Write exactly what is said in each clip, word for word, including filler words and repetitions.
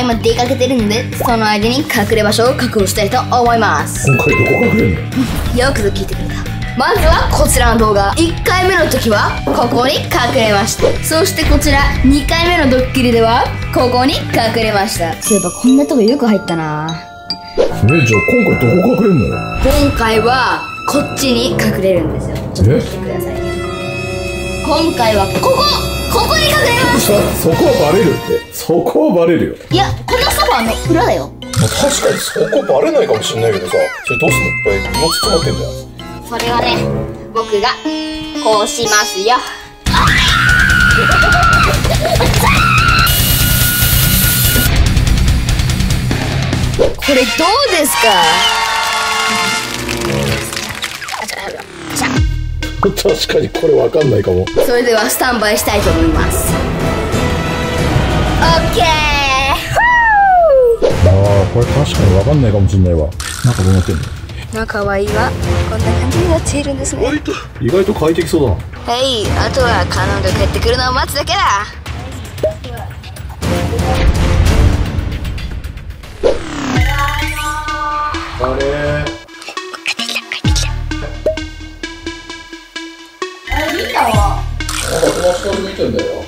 も出かけてるので、その間に隠れ場所を確保したいと思います。 今回どこ隠れるの？ よくぞ聞いてくれた。まずはこちらの動画、いっかいめの時はここに隠れました。そしてこちらにかいめのドッキリではここに隠れました。そういえばこんなとこよく入ったな。 え、じゃあ今回どこ隠れんのよ？ 今回はこっちに隠れるんですよ。ちょっと見てくださいね。今回はここここに隠れます。 そこはバレるって。そこはバレるよ。 いや、このソファーの裏だよ。 まあ、確かにそこバレないかもしれないけどさ、それどうすんの？いっぱい荷物詰まってんだよ。 それはね、僕がこうしますよ。これどうですか？ 確かにこれわかんないかも。 それではスタンバイしたいと思います。オッケー。 ああ、これ確かにわかんないかもしれないわ。中どうなってんの？ 中は今こんな感じになっているんですね。 意外と快適そうだな。 はい、あとは彼女帰ってくるのを待つだけだ。 あれあれ見たわ。 あ、友達から見てんだよ。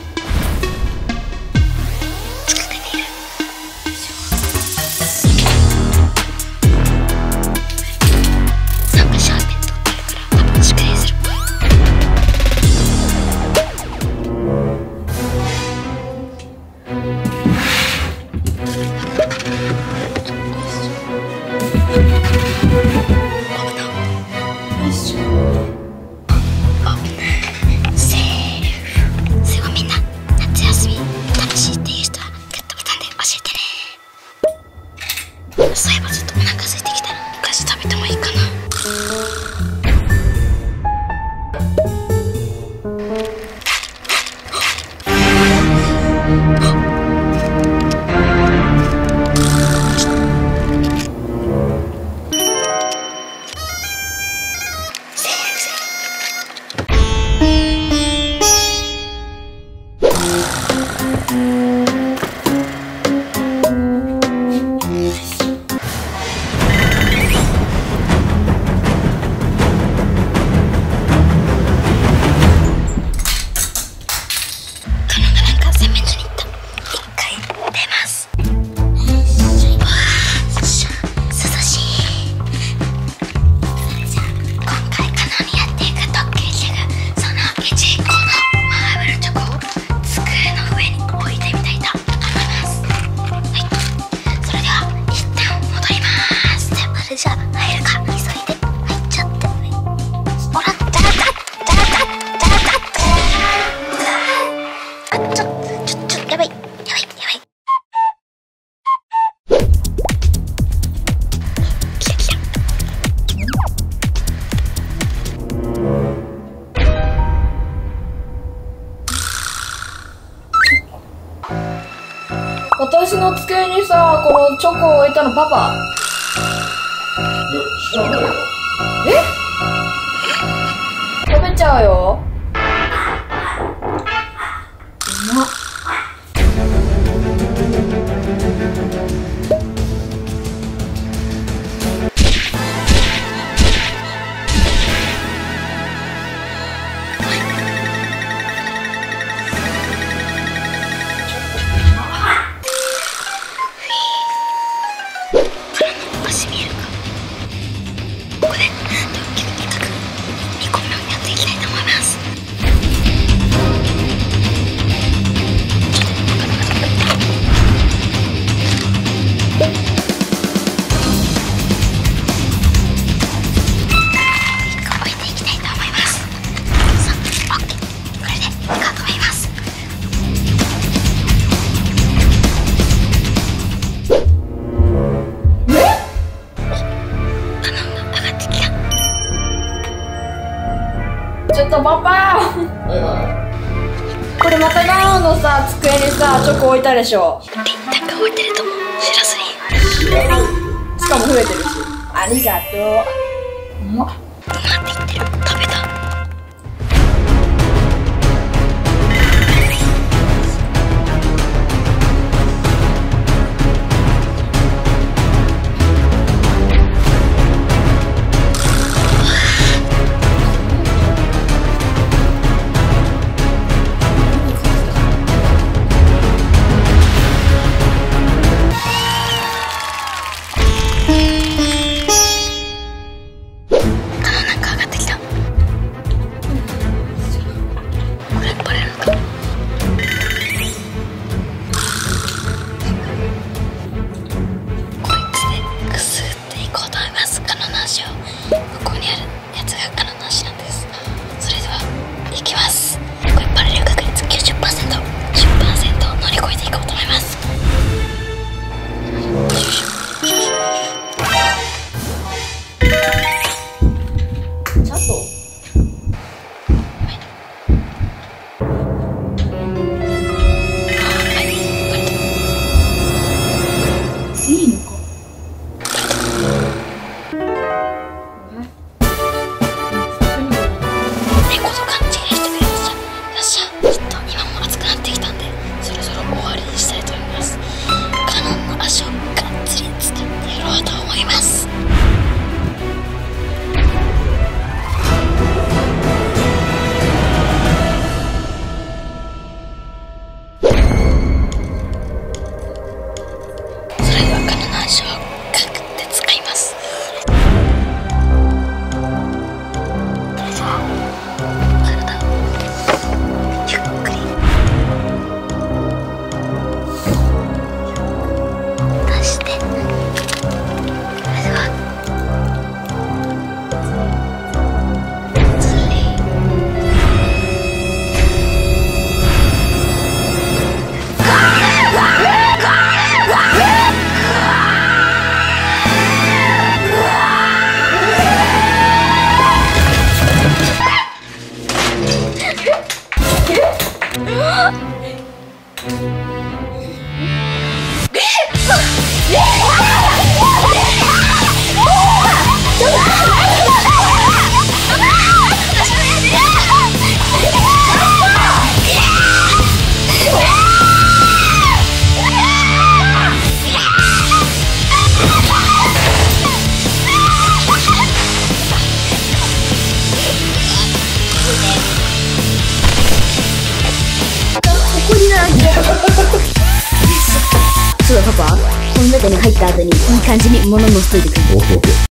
そういえばちょっとお腹空いてきたらお菓子食べてもいいかな。じゃあ入るか、急いで入っちゃって。ほら、じゃあじゃあじゃあじゃああ、ちょちょちょやばいやばいやばい。来た来た。 私の机にさ、このチョコを置いたのパパ。 知らないよ。 え？食べちゃうよ。うまっ。 足見えるか。ここで結構高くにこめをやっていきたいと思います。いっこ置いていきたいと思います。さあ、オッケー。これでいいかと思います。 ちょっとパパはいはい。 これまたガオのさ、机にさ、チョコ置いたでしょ。 リンタンが置いてるとも知らずに。 しかも増えてるし。ありがとう。うまっ。 うまって言ってる。食べた。 トに入った後にいい感じに物乗せといてくれる。 オッケーオッケー。